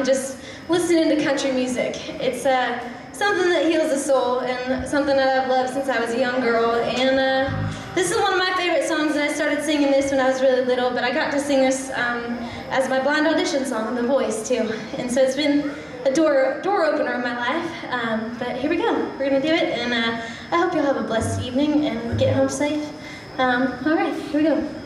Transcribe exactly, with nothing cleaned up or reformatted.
just listening to country music. It's uh, something that heals the soul and something that I've loved since I was a young girl. And uh, this is one of my favorite songs, and I started singing this when I was really little, but I got to sing this um, as my blind audition song, The Voice, too. And so it's been a door, door opener in my life. Um, but here we go. We're going to do it, and uh, I hope you'll have a blessed evening and get home safe. Um, all right, here we go.